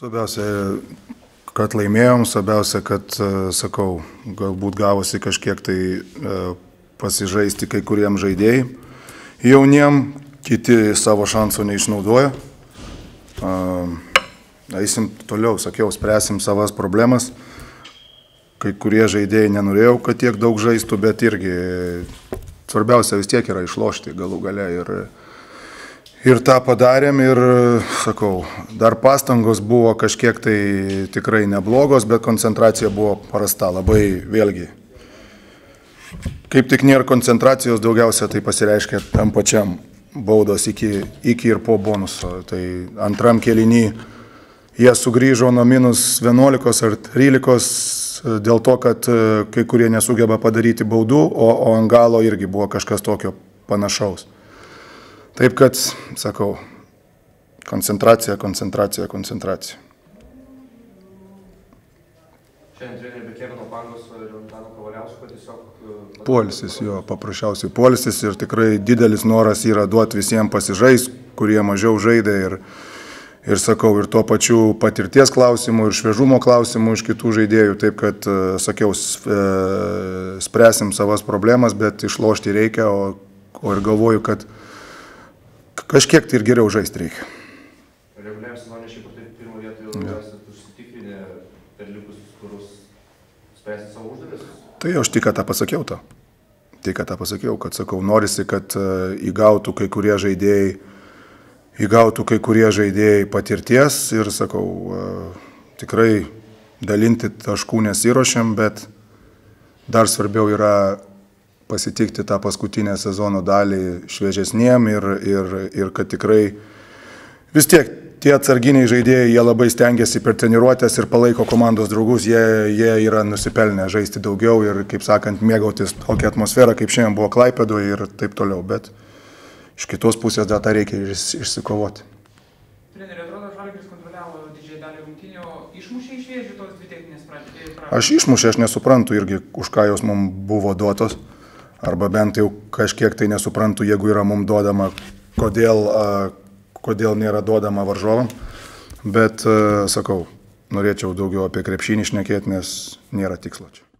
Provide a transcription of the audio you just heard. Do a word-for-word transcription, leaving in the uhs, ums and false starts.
Svarbiausia, kad laimėjom, svarbiausia, kad, sakau, galbūt gavosi kažkiek tai pasižaisti kai kuriem žaidėjai. Jauniem, kiti savo šansų neišnaudoja. Eisim toliau, sakiau, spręsim savas problemas. Kai kurie žaidėjai nenorėjau, kad tiek daug žaistų, bet irgi svarbiausia vis tiek yra išlošti galų gale. Ir, ir tą padarėm ir, sakau, dar pastangos buvo kažkiek tai tikrai neblogos, bet koncentracija buvo prasta, labai vėlgi. Kaip tik nėra koncentracijos, daugiausia tai pasireiškia tam pačiam baudos iki, iki ir po bonuso. Tai antram kėliny jie sugrįžo nuo minus vienuolikos ar trylikos dėl to, kad kai kurie nesugeba padaryti baudų, o, o ant galo irgi buvo kažkas tokio panašaus. Taip kad, sakau, koncentracija, koncentracija, koncentracija. Šiandien treneriai be Kevino Pangoso ir Antano Kavaliausko tiesiog... Poilsis, jo, paprasčiausiai poilsis ir tikrai didelis noras yra duoti visiems pasižais, kurie mažiau žaidė ir, ir sakau, ir tuo pačiu patirties klausimų, ir šviežumo klausimų iš kitų žaidėjų, taip kad, sakiau, spręsim savas problemas, bet išlošti reikia, o, o ir galvoju, kad kažkiek tai ir geriau žaisti reikia. Reguliariam sezonė šiaip ar taip pirmo vietą jau esat užsitikrinę per likusius turus spręsti savo užduotis? Tai aš tik ką tą pasakiau tą. Tik ką tą pasakiau, kad sakau, norisi, kad įgautų kai kurie žaidėjai, įgautų kai kurie žaidėjai patirties ir, sakau, tikrai dalinti taškų nesiruošiam, bet dar svarbiau yra pasitikti tą paskutinę sezono dalį šviežesniem ir, ir, ir kad tikrai vis tiek tie atsarginiai žaidėjai, jie labai stengiasi per treniruotės ir palaiko komandos draugus, jie, jie yra nusipelnę žaisti daugiau ir, kaip sakant, mėgautis tokią atmosferą, kaip šiandien buvo Klaipėdoje ir taip toliau, bet iš kitos pusės dar tą reikia išsikovoti. Treneri, atrodo, Žalgiris kontroliavo didžiąją dalį rungtynių, išmušė iš vėžių tos dvi techninės pradžios? Aš išmušė, aš nesuprantu irgi, už ką jos mums buvo duotos, arba bent jau kažkiek tai nesuprantu, jeigu yra mums duodama, kodėl, kodėl nėra duodama varžovam, bet, sakau, norėčiau daugiau apie krepšinį šnekėti, nes nėra tikslo čia.